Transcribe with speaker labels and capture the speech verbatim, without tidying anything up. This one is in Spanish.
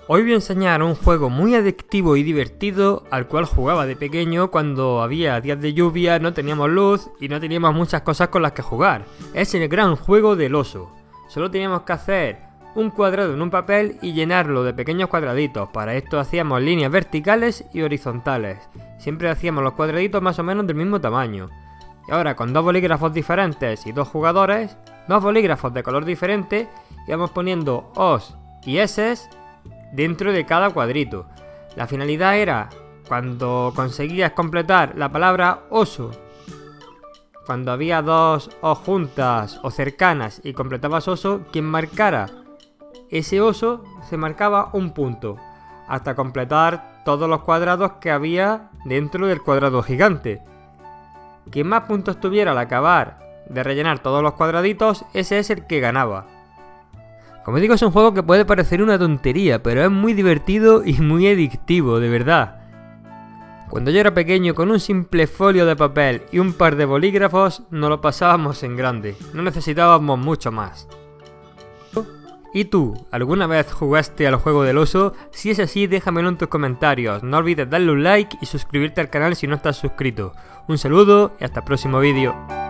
Speaker 1: Hoy voy a enseñar un juego muy adictivo y divertido al cual jugaba de pequeño cuando había días de lluvia, no teníamos luz y no teníamos muchas cosas con las que jugar. Es el gran juego del oso. Solo teníamos que hacer un cuadrado en un papel y llenarlo de pequeños cuadraditos. Para esto hacíamos líneas verticales y horizontales. Siempre hacíamos los cuadraditos más o menos del mismo tamaño. Y ahora con dos bolígrafos diferentes y dos jugadores, dos bolígrafos de color diferente, íbamos poniendo O's y S's dentro de cada cuadrito. La finalidad era, cuando conseguías completar la palabra oso, cuando había dos O juntas o cercanas y completabas oso, quien marcara ese oso se marcaba un punto, hasta completar todos los cuadrados que había dentro del cuadrado gigante. Quien más puntos tuviera al acabar de rellenar todos los cuadraditos, ese es el que ganaba. Como digo, es un juego que puede parecer una tontería, pero es muy divertido y muy adictivo, de verdad. Cuando yo era pequeño, con un simple folio de papel y un par de bolígrafos, nos lo pasábamos en grande. No necesitábamos mucho más. ¿Y tú? ¿Alguna vez jugaste al juego del oso? Si es así, déjamelo en tus comentarios. No olvides darle un like y suscribirte al canal si no estás suscrito. Un saludo y hasta el próximo vídeo.